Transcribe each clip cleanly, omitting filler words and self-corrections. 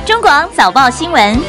中广早报新闻。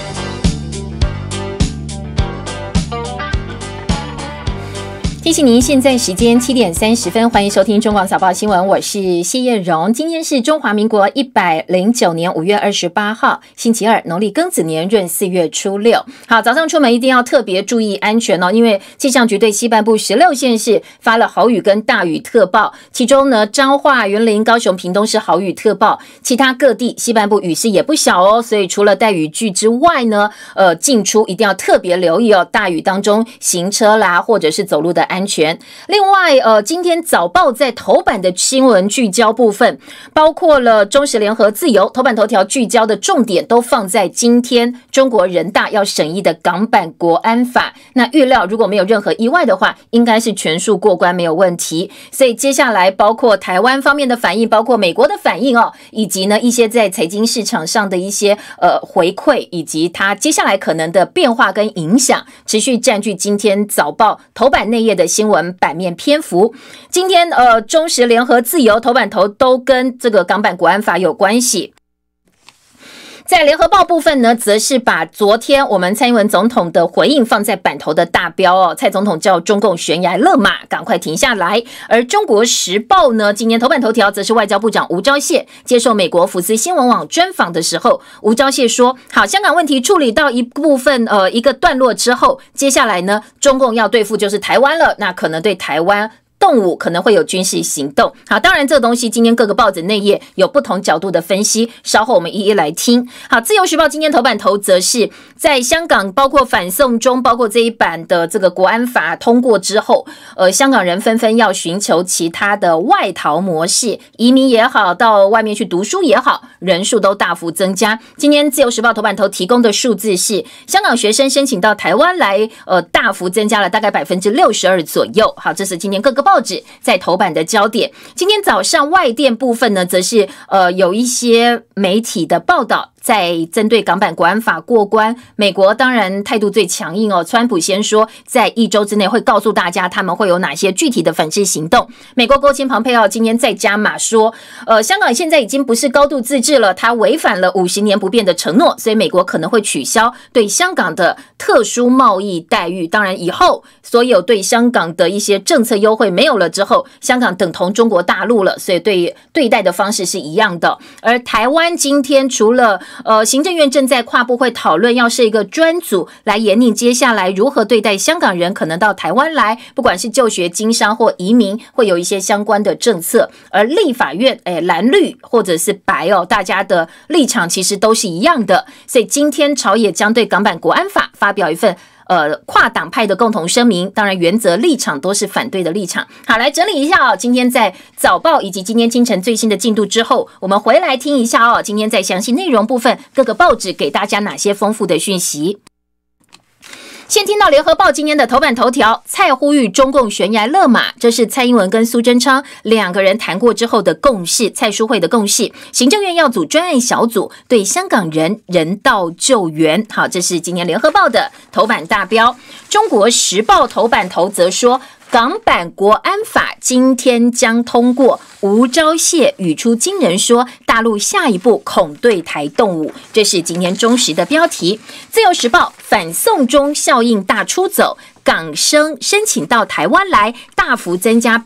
提醒您，现在时间7点30分，欢迎收听中广早报新闻，我是谢叶荣。今天是中华民国109年5月28号，星期二，农历庚子年闰4月初6。好，早上出门一定要特别注意安全哦，因为气象局对西半部16县市发了豪雨跟大雨特报，其中呢，彰化、云林、高雄、屏东是豪雨特报，其他各地西半部雨势也不小哦，所以除了带雨具之外呢，进出一定要特别留意哦，大雨当中行车啦，或者是走路的安全。另外，今天早报在头版的新闻聚焦部分，包括了中时联合自由头版头条聚焦的重点都放在今天中国人大要审议的港版国安法。那预料如果没有任何意外的话，应该是全数过关没有问题。所以接下来包括台湾方面的反应，包括美国的反应哦，以及呢一些在财经市场上的一些回馈，以及它接下来可能的变化跟影响，持续占据今天早报头版内页的新闻版面篇幅。今天中时联合自由头版头都跟这个港版国安法有关系。在联合报部分呢，则是把昨天我们蔡英文总统的回应放在版头的大标哦，蔡总统叫中共悬崖勒马，赶快停下来。而中国时报呢，今年头版头条则是外交部长吴钊燮接受美国福斯新闻网专访的时候，吴钊燮说，好，香港问题处理到一部分一个段落之后，接下来呢，中共要对付就是台湾了，那可能对台湾动武可能会有军事行动。好，当然这个东西今天各个报纸内页有不同角度的分析，稍后我们一一来听。好，自由时报今天头版头则是在香港包括反送中，包括这一版的这个国安法通过之后，香港人纷纷要寻求其他的外逃模式，移民也好，到外面去读书也好，人数都大幅增加。今天自由时报头版头提供的数字是，香港学生申请到台湾来，大幅增加了大概62%左右。好，这是今天各个报纸在头版的焦点。今天早上外电部分呢，则是有一些媒体的报道，在针对港版国安法过关，美国当然态度最强硬哦。川普先说，在1周之内会告诉大家他们会有哪些具体的反制行动。美国国务卿庞佩奥今天再加码说，香港现在已经不是高度自治了，他违反了50年不变的承诺，所以美国可能会取消对香港的特殊贸易待遇。当然以后所有对香港的一些政策优惠没有了之后，香港等同中国大陆了，所以对待的方式是一样的。而台湾今天除了行政院正在跨部会讨论要设一个专组来研拟接下来如何对待香港人可能到台湾来，不管是就学、经商或移民，会有一些相关的政策。而立法院蓝绿或者是白大家的立场其实都是一样的，所以今天朝野将对港版国安法发表一份跨党派的共同声明，当然原则立场都是反对的立场。好，来整理一下今天在早报以及今天清晨最新的进度之后，我们回来听一下今天在详细内容部分各个报纸给大家哪些丰富的讯息。先听到联合报今天的头版头条，蔡呼吁中共悬崖勒马，这是蔡英文跟苏贞昌两个人谈过之后的共识，蔡苏会的共识。行政院要组专案小组对香港人人道救援。好，这是今天联合报的头版大标。中国时报头版头则说，港版国安法今天将通过，吴钊燮语出惊人说，大陆下一步恐对台动武，这是今天中时的标题。自由时报，反送中效应大出走，港生申请到台湾来大幅增加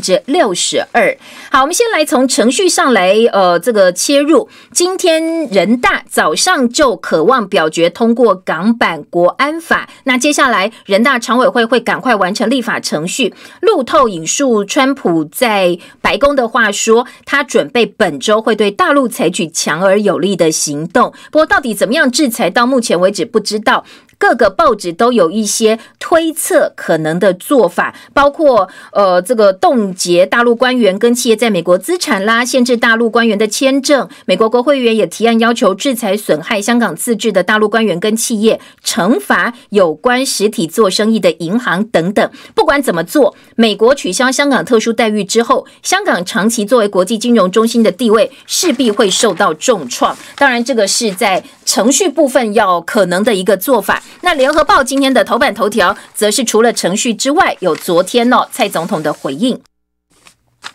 62%。好，我们先来从程序上来这个切入。今天人大早上就渴望表决通过港版国安法，那接下来人大常委会会赶快完成立法程序。路透引述川普在白宫的话说，他准备本周会对大陆采取强而有力的行动。不过到底怎么样制裁，到目前为止不知道。各个报纸都有一些推测可能的做法，包括这个冻结大陆官员跟企业在美国资产啦，限制大陆官员的签证。美国国会议员也提案要求制裁损害香港自治的大陆官员跟企业，惩罚有关实体做生意的银行等等。不管怎么做，美国取消香港特殊待遇之后，香港长期作为国际金融中心的地位势必会受到重创。当然，这个是在程序部分要可能的一个做法。那联合报今天的头版头条则是除了程序之外，有昨天蔡总统的回应。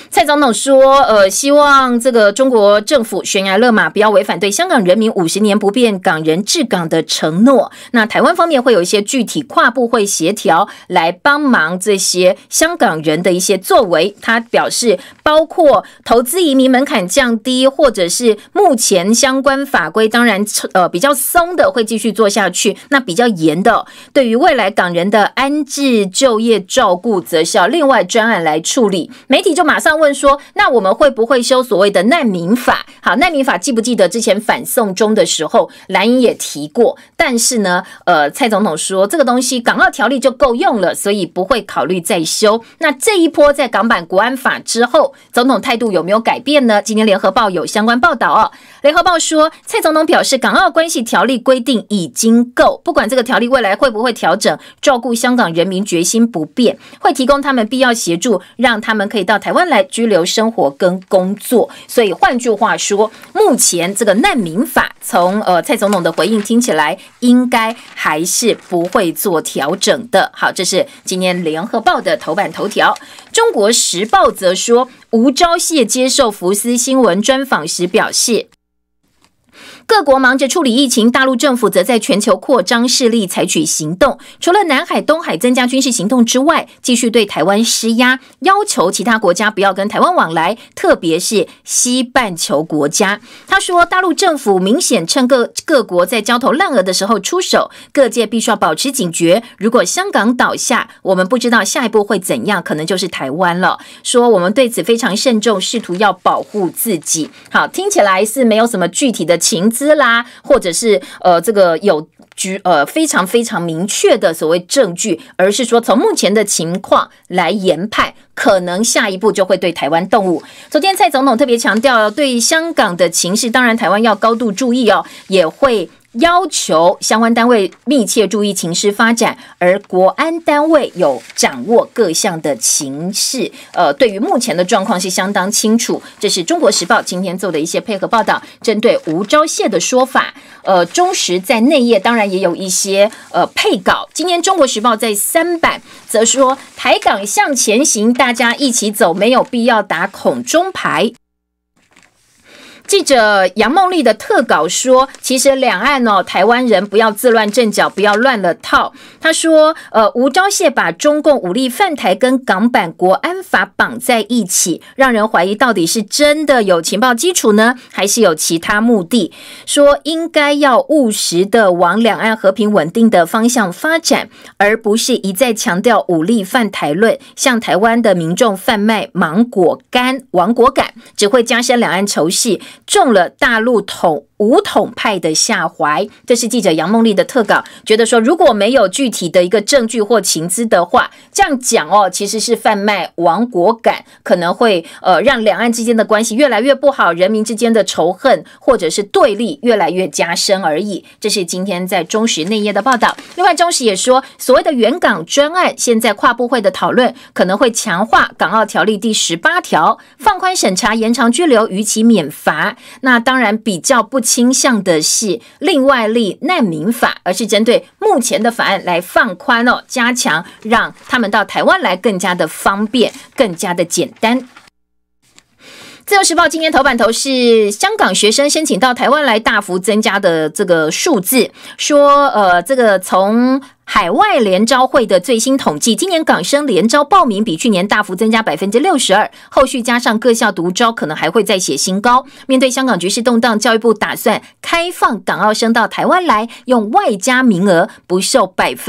蔡总统说，希望这个中国政府悬崖勒马，不要违反对香港人民50年不变港人治港的承诺。那台湾方面会有一些具体跨部会协调来帮忙这些香港人的一些作为。他表示，包括投资移民门槛降低，或者是目前相关法规，当然比较松的会继续做下去，那比较严的，对于未来港人的安置、就业、照顾，则是要另外专案来处理。媒体就马上问说，那我们会不会修所谓的难民法？好，难民法记不记得之前反送中的时候，蓝营也提过，但是呢，蔡总统说这个东西港澳条例就够用了，所以不会考虑再修。那这一波在港版国安法之后，总统态度有没有改变呢？今天联合报有相关报道哦。联合报说，蔡总统表示，港澳关系条例规定已经够，不管这个条例未来会不会调整，照顾香港人民决心不变，会提供他们必要协助，让他们可以到台湾来居留生活跟工作。所以换句话说，目前这个难民法从蔡总统的回应听起来，应该还是不会做调整的。好，这是今天联合报的头版头条。中国时报则说，吴钊燮接受福斯新闻专访时表示，各国忙着处理疫情，大陆政府则在全球扩张势力，采取行动。除了南海、东海增加军事行动之外，继续对台湾施压，要求其他国家不要跟台湾往来，特别是西半球国家。他说，大陆政府明显趁各国在焦头烂额的时候出手，各界必须要保持警觉。如果香港倒下，我们不知道下一步会怎样，可能就是台湾了。说我们对此非常慎重，试图要保护自己。好，听起来是没有什么具体的情资啦，或者是这个有非常非常明确的所谓证据，而是说从目前的情况来研判，可能下一步就会对台湾动武。昨天蔡总统特别强调，对香港的情势，当然台湾要高度注意哦，也会要求相关单位密切注意情势发展，而国安单位有掌握各项的情势，对于目前的状况是相当清楚。这是中国时报今天做的一些配合报道，针对吴钊燮的说法。中时在内页当然也有一些配稿。今天中国时报在3版则说，台港向前行，大家一起走，没有必要打恐中牌。记者杨梦丽的特稿说，其实两岸台湾人不要自乱阵脚，不要乱了套。他说，吴钊燮把中共武力犯台跟港版国安法绑在一起，让人怀疑到底是真的有情报基础呢，还是有其他目的。说应该要务实的往两岸和平稳定的方向发展，而不是一再强调武力犯台论，向台湾的民众贩卖芒果干、亡国感，只会加深两岸仇视，中了大陆武统派的下怀。这是记者杨梦丽的特稿，觉得说如果没有具体的一个证据或情资的话，这样讲其实是贩卖亡国感，可能会让两岸之间的关系越来越不好，人民之间的仇恨或者是对立越来越加深而已。这是今天在中时内页的报道。另外中时也说，所谓的援港专案，现在跨部会的讨论可能会强化港澳条例第18条，放宽审查、延长居留、逾期免罚。那当然比较不倾向的是另外立难民法，而是针对目前的法案来放宽加强，让他们到台湾来更加的方便，更加的简单。自由时报今天头版头是香港学生申请到台湾来大幅增加的这个数字，说这个从海外联招会的最新统计，今年港生联招报名比去年大幅增加 62%， 后续加上各校独招，可能还会再写新高。面对香港局势动荡，教育部打算开放港澳生到台湾来，用外加名额，不受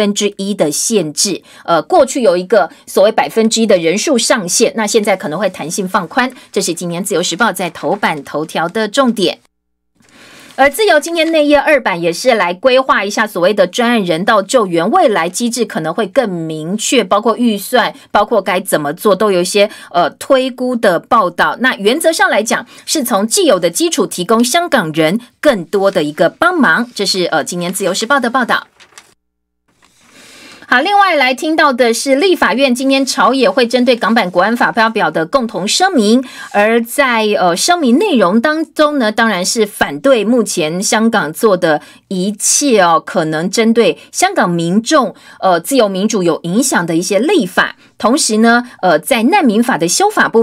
1%的限制。过去有一个所谓1%的人数上限，那现在可能会弹性放宽。这是今年自由时报在头版头条的重点。而自由今天内页2版也是来规划一下所谓的专案人道救援，未来机制可能会更明确，包括预算，包括该怎么做，都有一些推估的报道。那原则上来讲，是从既有的基础提供香港人更多的一个帮忙。这是今年自由时报的报道。好，另外来听到的是立法院今天朝野会针对港版国安法发表的共同声明，而在声明内容当中呢，当然是反对目前香港做的一切可能针对香港民众自由民主有影响的一些立法。同时呢，在难民法的修法部分，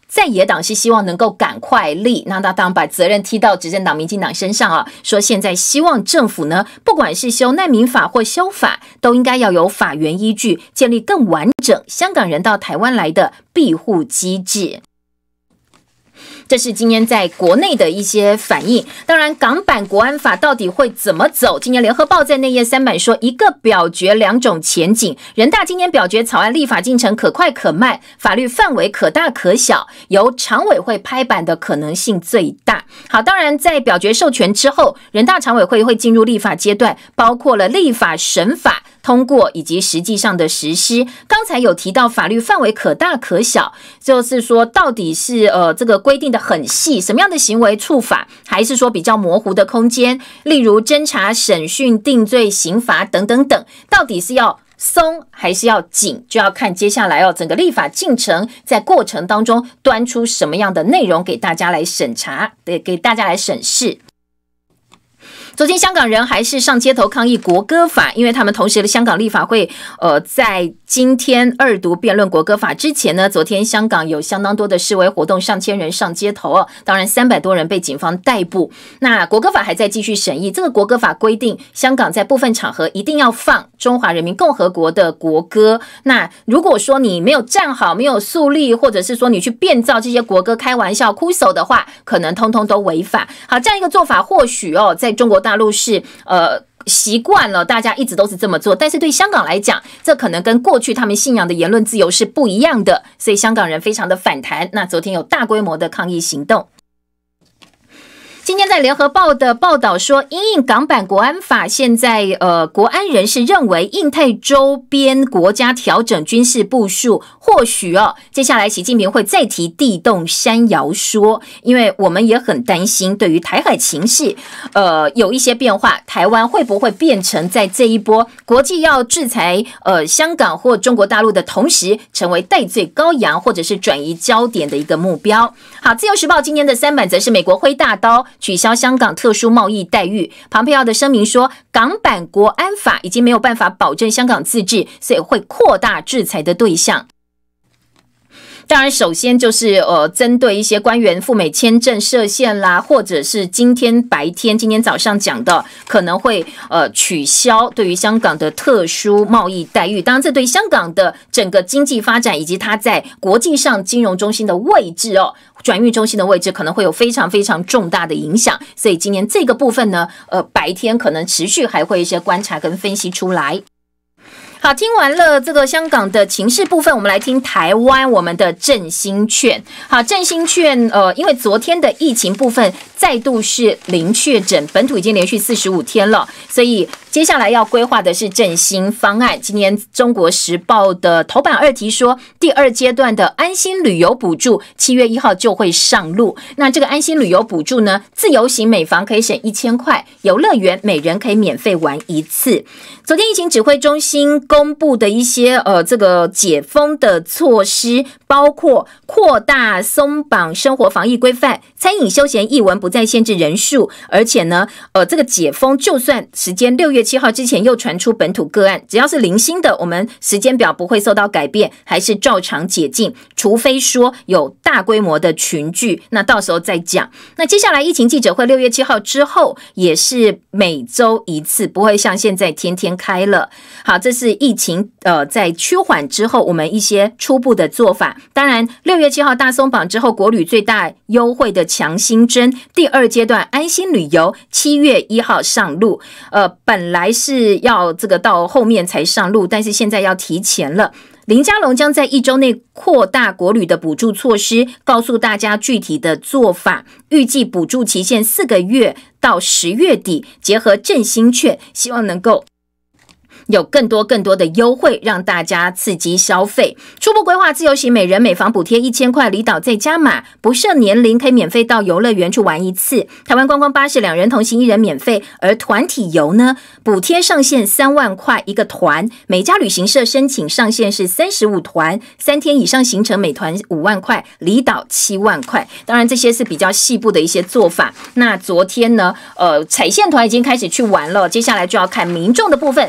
在野党是希望能够赶快立，那当然把责任踢到执政党民进党身上啊，说现在希望政府呢，不管是修难民法或修法，都应该要有法源依据，建立更完整香港人到台湾来的庇护机制。这是今天在国内的一些反应。当然，港版国安法到底会怎么走？今天联合报在内页3版说，一个表决两种前景。人大今天表决草案立法进程可快可慢，法律范围可大可小，由常委会拍板的可能性最大。好，当然在表决授权之后，人大常委会会进入立法阶段，包括了立法、审法、通过以及实际上的实施。刚才有提到法律范围可大可小，就是说到底是这个规定的很细，什么样的行为处罚，还是说比较模糊的空间，例如侦查、审讯、定罪、刑罚等等等，到底是要松还是要紧，就要看接下来整个立法进程在过程当中端出什么样的内容给大家来审查，给大家来审视。昨天香港人还是上街头抗议国歌法，因为他们同时的香港立法会在今天2读辩论国歌法之前呢，昨天香港有相当多的示威活动，上千人上街头当然300多人被警方逮捕。那国歌法还在继续审议，这个国歌法规定香港在部分场合一定要放中华人民共和国的国歌，那如果说你没有站好，没有肃立，或者是说你去变造这些国歌开玩笑哭手的话，可能通通都违法。好，这样一个做法或许在中国大陆是习惯了，大家一直都是这么做，但是对香港来讲，这可能跟过去他们信仰的言论自由是不一样的，所以香港人非常的反弹。那昨天有大规模的抗议行动。今天在联合报的报道说，因应港版国安法，现在国安人士认为印太周边国家调整军事部署，或许接下来习近平会再提地动山摇说，因为我们也很担心对于台海情势有一些变化，台湾会不会变成在这一波国际要制裁香港或中国大陆的同时，成为代罪羔羊或者是转移焦点的一个目标。好，自由时报今天的3版则是美国挥大刀取消香港特殊贸易待遇，庞佩奥的声明说，港版国安法已经没有办法保证香港自治，所以会扩大制裁的对象。当然首先就是针对一些官员赴美签证设限啦，或者是今天早上讲的可能会取消对于香港的特殊贸易待遇。当然这对香港的整个经济发展以及它在国际上金融中心的位置转运中心的位置可能会有非常非常重大的影响，所以今年这个部分呢白天可能持续还会一些观察跟分析出来。好，听完了这个香港的情势部分，我们来听台湾我们的振兴券。好，振兴券因为昨天的疫情部分再度是零确诊，本土已经连续45天了，所以接下来要规划的是振兴方案。今年中国时报的头版2题说，第2阶段的安心旅游补助7月1号就会上路。那这个安心旅游补助呢，自由行每房可以省1000块，游乐园每人可以免费玩1次。昨天疫情指挥中心公布的一些这个解封的措施，包括扩大松绑生活防疫规范，餐饮休闲艺文不再限制人数，而且呢这个解封就算时间6月7号之前又传出本土个案，只要是零星的，我们时间表不会受到改变，还是照常解禁，除非说有大规模的群聚，那到时候再讲。那接下来疫情记者会6月7号之后也是每周1次，不会像现在天天开了。好，这是疫情在趋缓之后我们一些初步的做法。当然6月7号大松绑之后，国旅最大优惠的强心针第2阶段安心旅游7月1号上路，本来是要这个到后面才上路，但是现在要提前了。林佳龙将在1周内扩大国旅的补助措施，告诉大家具体的做法，预计补助期限4个月到10月底，结合振兴券，希望能够有更多的优惠，让大家刺激消费。初步规划自由行每人每房补贴1000块，离岛再加码，不设年龄可以免费到游乐园去玩1次。台湾观光巴士2人同行1人免费，而团体游呢，补贴上限3万块一个团，每家旅行社申请上限是35团，3天以上行程每团5万块，离岛7万块。当然这些是比较细部的一些做法。那昨天呢彩线团已经开始去玩了，接下来就要看民众的部分，什么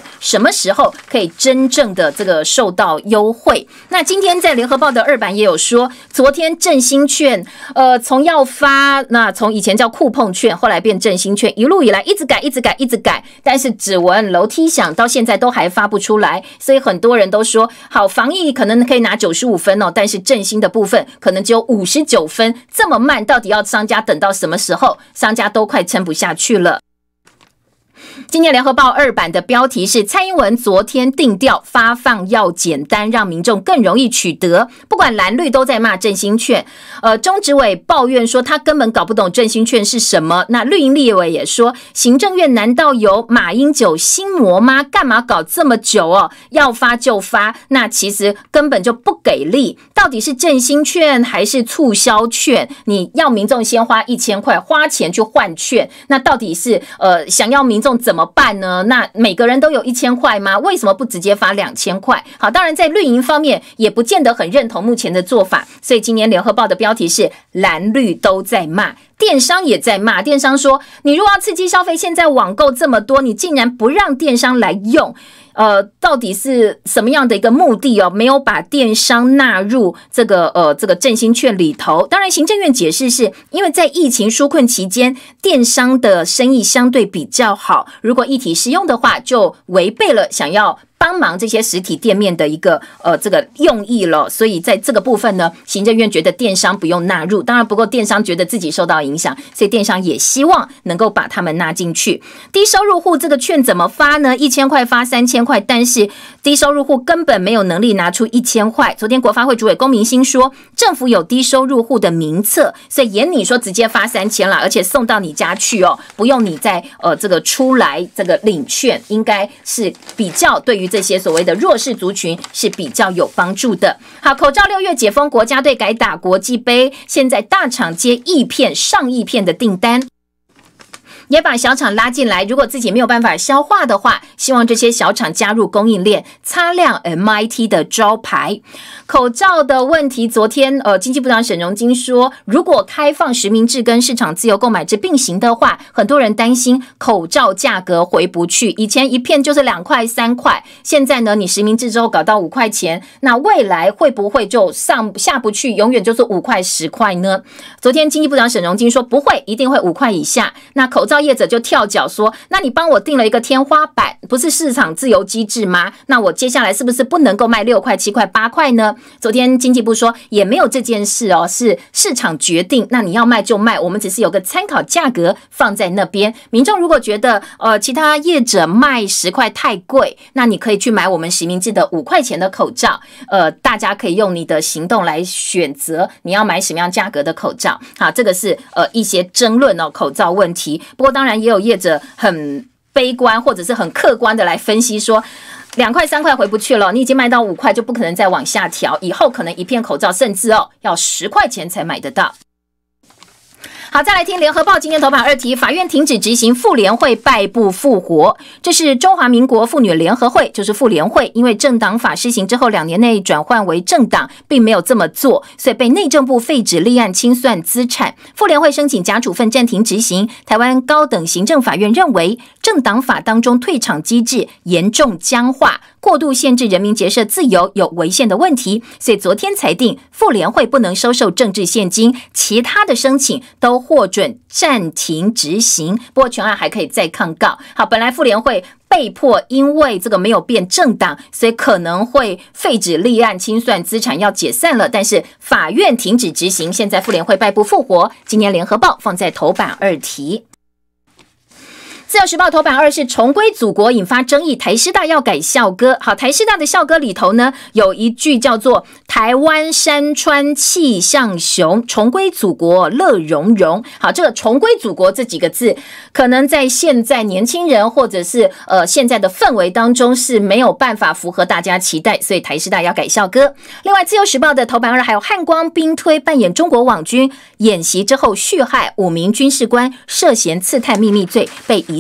么时候可以真正的这个受到优惠？那今天在联合报的2版也有说，昨天振兴券，从要发，那从以前叫酷碰券，后来变振兴券，一路以来一直改，但是只闻楼梯响，到现在都还发不出来，所以很多人都说，好，防疫可能可以拿95分哦，但是振兴的部分可能只有59分，这么慢，到底要商家等到什么时候？商家都快撑不下去了。今天联合报2版的标题是蔡英文昨天定调发放要简单，让民众更容易取得，不管蓝绿都在骂振兴券。中执委抱怨说他根本搞不懂振兴券是什么。那绿营立委也说，行政院难道有马英九心魔吗？干嘛搞这么久哦？要发就发，那其实根本就不给力。到底是振兴券还是促销券？你要民众先花1000块，花钱去换券，那到底是想要民众怎么办呢？那每个人都有1000块吗？为什么不直接发2000块？好，当然在绿营方面也不见得很认同目前的做法，所以今年联合报的标题是蓝绿都在骂。电商也在骂，电商说你如果要刺激消费，现在网购这么多，你竟然不让电商来用，到底是什么样的一个目的哦？没有把电商纳入这个振兴券里头。当然，行政院解释是因为在疫情纾困期间，电商的生意相对比较好，如果一体适用的话，就违背了想要帮忙这些实体店面的一个这个用意了，所以在这个部分呢，行政院觉得电商不用纳入，当然不过电商觉得自己受到影响，所以电商也希望能够把他们纳进去。低收入户这个券怎么发呢？1000块发3000块，但是低收入户根本没有能力拿出1000块。昨天国发会主委龚明鑫说，政府有低收入户的名册，所以严你说直接发3000了，而且送到你家去哦，不用你再这个出来这个领券，应该是比较对于这些所谓的弱势族群是比较有帮助的。好，口罩6月解封，国家队改打国际杯，现在大厂接亿片、上亿片的订单。也把小厂拉进来，如果自己没有办法消化的话，希望这些小厂加入供应链，擦亮 MIT 的招牌。口罩的问题，昨天经济部长沈荣金说，如果开放实名制跟市场自由购买制并行的话，很多人担心口罩价格回不去。以前一片就是2块3块，现在呢，你实名制之后搞到5块钱，那未来会不会就下不去，永远就是5块10块呢？昨天经济部长沈荣金说不会，一定会5块以下。那口罩业者就跳脚说，那你帮我定了一个天花板，不是市场自由机制吗？那我接下来是不是不能够卖6块7块8块呢？昨天经济部说也没有这件事哦，是市场决定，那你要卖就卖，我们只是有个参考价格放在那边。民众如果觉得其他业者卖10块太贵，那你可以去买我们实名制的5块钱的口罩，大家可以用你的行动来选择你要买什么样价格的口罩。好，这个是一些争论哦，口罩问题。不过当然也有业者很悲观或者是很客观的来分析说，2块3块回不去了，你已经卖到5块，就不可能再往下调，以后可能一片口罩甚至要10块钱才买得到。好，再来听联合报今天头版2题，法院停止执行妇联会败部复活。这是中华民国妇女联合会，就是妇联会，因为政党法施行之后2年内转换为政党，并没有这么做，所以被内政部废止立案清算资产。妇联会申请假处分暂停执行。台湾高等行政法院认为，政党法当中退场机制严重僵化，过度限制人民结社自由，有违宪的问题，所以昨天裁定妇联会不能收受政治现金，其他的申请都获准暂停执行。不过全案还可以再抗告。好，本来妇联会被迫因为这个没有变政党，所以可能会废止立案清算资产，要解散了，但是法院停止执行，现在妇联会败部复活。今年联合报放在头版2题。自由时报头版2是重归祖国引发争议，台师大要改校歌。好，台师大的校歌里头呢，有一句叫做台湾山川气象雄，重归祖国乐融融。好，这个重归祖国这几个字，可能在现在年轻人或者是现在的氛围当中是没有办法符合大家期待，所以台师大要改校歌。另外自由时报的头版2还有汉光兵推扮演中国网军演习之后续害5名军事官，涉嫌刺探秘密罪被疑似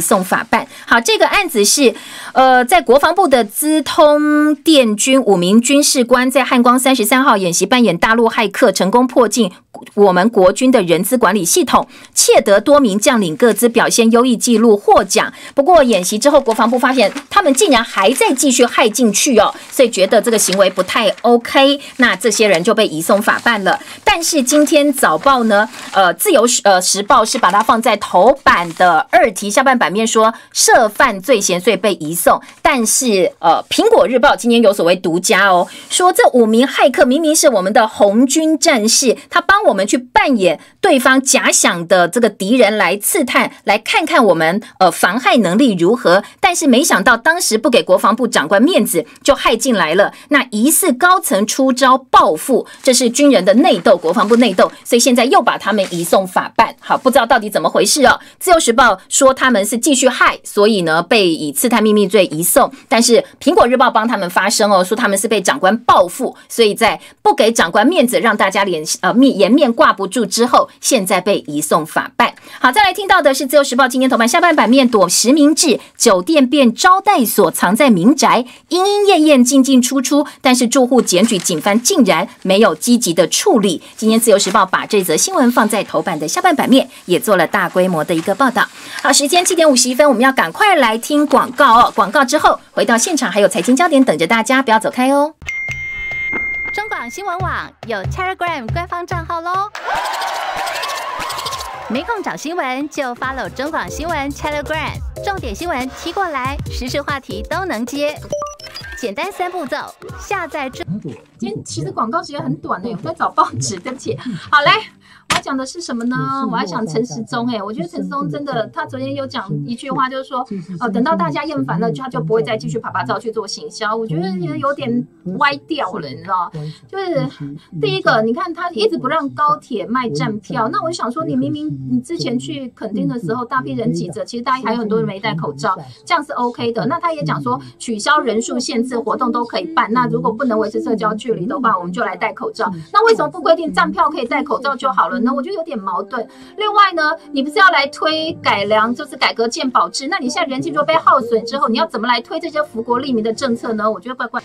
送法办。好，这个案子是在国防部的资通电军5名军事官在汉光33号演习扮演大陆骇客，成功迫进我们国军的人资管理系统，窃得多名将领各自表现优异记录获奖。不过演习之后，国防部发现他们竟然还在继续害进去哦，所以觉得这个行为不太 OK， 那这些人就被移送法办了。但是今天早报呢，自由时报是把它放在头版的2题下半版面说涉犯罪嫌，所以被移送。但是苹果日报今天有所谓独家哦，说这5名骇客明明是我们的红军战士，他帮我们去扮演对方假想的这个敌人来刺探，来看看我们防害能力如何。但是没想到当时不给国防部长官面子，就害进来了。那疑似高层出招报复，这是军人的内斗，国防部内斗，所以现在又把他们移送法办。好，不知道到底怎么回事哦。自由时报说他们是继续害，所以呢被以刺探秘密罪移送。但是苹果日报帮他们发声哦，说他们是被长官报复，所以在不给长官面子，让大家颜面挂不住之后，现在被移送法办。好，再来听到的是自由时报今天头版下半版面，躲实名制，酒店变招待所，藏在民宅，莺莺燕燕进进出出，但是住户检举，警方竟然没有积极的处理。今天自由时报把这则新闻放在头版的下半版面，也做了大规模的一个报道。好，时间7点51分，我们要赶快来听广告哦。广告之后回到现场，还有财经焦点等着大家，不要走开哦。 中广新闻网有 Telegram 官方账号咯，没空找新闻就 follow 中广新闻 Telegram， 重点新闻踢过来，时事话题都能接，简单3步骤，下载今天其实广告时间很短呢，我在找报纸，对不起。好，来，我要讲的是什么呢？我要讲陈时中。我觉得陈时中真的，他昨天有讲一句话，就是说，等到大家厌烦了，他就不会再继续拍拍照去做行销。我觉得有点歪掉了，你知道？就是第一个，你看他一直不让高铁卖站票，那我就想说，你明明你之前去垦丁的时候，大批人挤着，其实大家还有很多人没戴口罩，这样是 OK 的。那他也讲说，取消人数限制，活动都可以办。那如果不能维持社交距离的话，我们就来戴口罩。那为什么不规定站票可以戴口罩就好了呢？我觉得有点矛盾。另外呢，你不是要来推改良，就是改革健保制？那你现在人气就被耗损之后，你要怎么来推这些福国利民的政策呢？我觉得怪怪。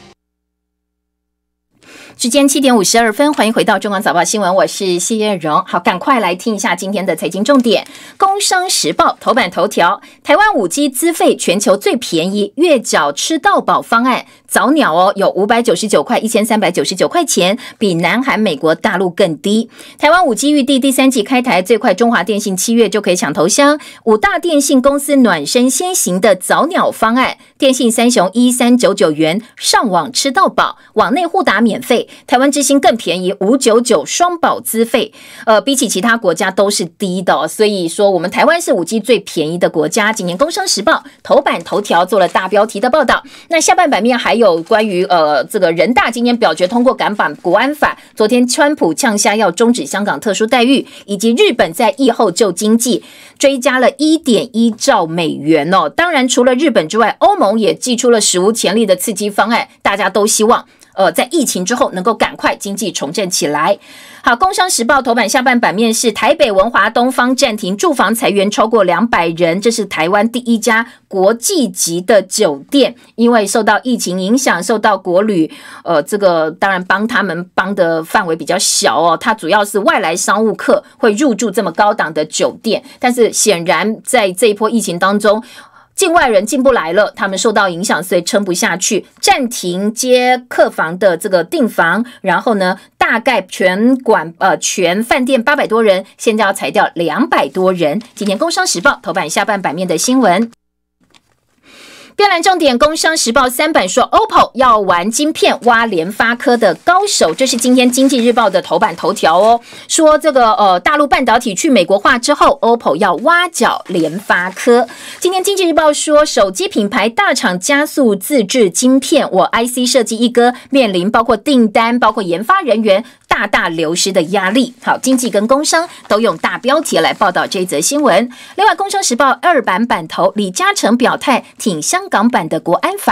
时间7点52分，欢迎回到中广早报新闻，我是谢燕荣。好，赶快来听一下今天的财经重点。工商时报头版头条：台湾5G 资费全球最便宜，月缴吃到饱方案。早鸟哦，有599块、1399块钱，比南韩、美国大陆更低。台湾5G 预定第3季开台，最快中华电信7月就可以抢头香。5大电信公司暖身先行的早鸟方案，电信三雄1399元上网吃到饱，网内互打免费。台湾之星更便宜，599双保资费。比起其他国家都是低的哦，所以说我们台湾是5G 最便宜的国家。今年工商时报头版头条做了大标题的报道。那下半版面还有关于这个人大今天表决通过港版国安法，昨天川普呛下要终止香港特殊待遇，以及日本在疫后救经济追加了1.1兆美元哦。当然除了日本之外，欧盟也祭出了史无前例的刺激方案，大家都希望在疫情之后能够赶快经济重振起来。好，工商时报头版下半版面是台北文华东方暂停住房裁员超过200人，这是台湾第一家国际级的酒店，因为受到疫情影响，受到国旅这个当然他们帮的范围比较小哦，它主要是外来商务客会入住这么高档的酒店，但是显然在这一波疫情当中，境外人进不来了，他们受到影响，所以撑不下去，暂停接客房的这个订房，然后呢，大概全饭店800多人，现在要裁掉200多人。今天工商时报头版下半版面的新闻。标栏重点，工商时报3版说 OPPO 要玩晶片，挖联发科的高手，这是今天经济日报的头版头条哦。说这个大陆半导体去美国化之后 ，OPPO 要挖角联发科。今天经济日报说，手机品牌大厂加速自制晶片，我 IC 设计一哥面临包括订单、包括研发人员大流失的压力。好，经济跟工商都用大标题来报道这一则新闻。另外，工商时报2版版头，李嘉诚表态挺香港版的国安法。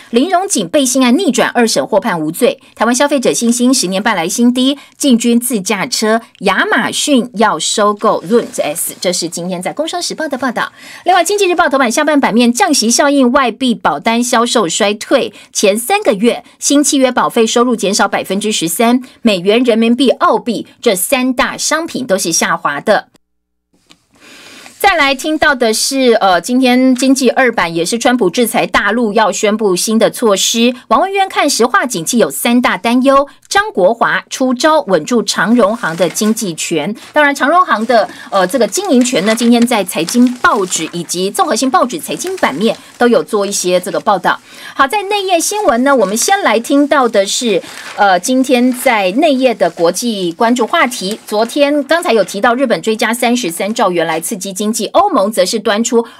林荣锦背信案逆转，2审获判无罪。台湾消费者信心10年半来新低，进军自驾车，亚马逊要收购 Zooms， 这是今天在工商时报的报道。另外，经济日报头版下半版面，降息效应，外币保单销售衰退，前3个月新契约保费收入减少13%，美元、人民币、澳币这3大商品都是下滑的。再来听到的是，今天经济2版也是川普制裁大陆要宣布新的措施。王文渊看实话景气有3大担忧，张国华出招稳住长荣航的经济权。当然，长荣航的这个经营权呢，今天在财经报纸以及综合性报纸财经版面都有做一些这个报道。好，在内页新闻呢，我们先来听到的是，今天在内页的国际关注话题。昨天刚才有提到日本追加33兆元来刺激经济，欧盟则是端出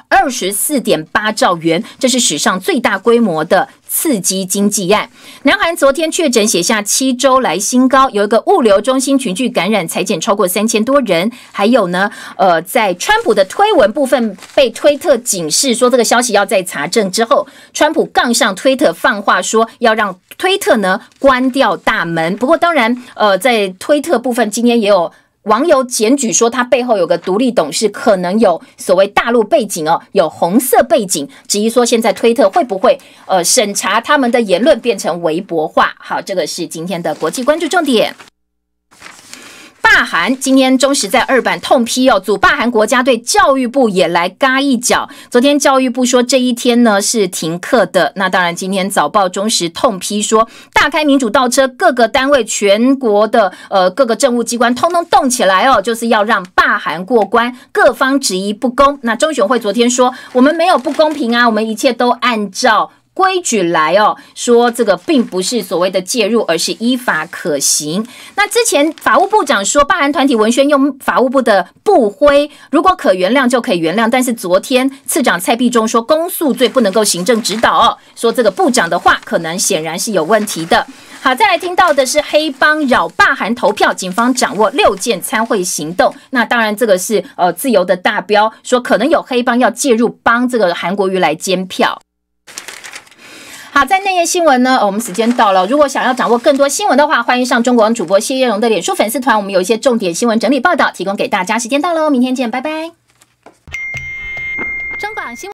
24.8兆元，这是史上最大规模的刺激经济案。南韩昨天确诊写下7周来新高，有一个物流中心群聚感染，裁减超过3000多人。还有呢，在川普的推文部分被推特警示说这个消息要再查证之后，川普杠上推特放话说要让推特呢关掉大门。不过当然，在推特部分今天也有网友检举说，他背后有个独立董事，可能有所谓大陆背景哦，有红色背景，质疑说现在推特会不会审查他们的言论变成微博化？好，这个是今天的国际关注重点。罢韩今天中时在2版痛批哦，阻罢韩国家队教育部也来嘎一脚。昨天教育部说这一天呢是停课的，那当然今天早报中时痛批说，大开民主倒车，各个单位全国的各个政务机关通通动起来哦，就是要让罢韩过关，各方质疑不公。那中选会昨天说，我们没有不公平啊，我们一切都按照规矩来哦，说这个并不是所谓的介入，而是依法可行。那之前法务部长说，罢韩团体文宣用法务部的部徽，如果可原谅就可以原谅，但是昨天次长蔡必忠说，公诉罪不能够行政指导哦，说这个部长的话可能显然是有问题的。好，再来听到的是黑帮扰罢韩投票，警方掌握6件参会行动。那当然这个是自由的大标，说可能有黑帮要介入帮这个韩国瑜来监票。好，在内页新闻呢，我们时间到了。如果想要掌握更多新闻的话，欢迎上中国网主播谢叶荣的脸书粉丝团，我们有一些重点新闻整理报道提供给大家。时间到了，明天见，拜拜。 中广新闻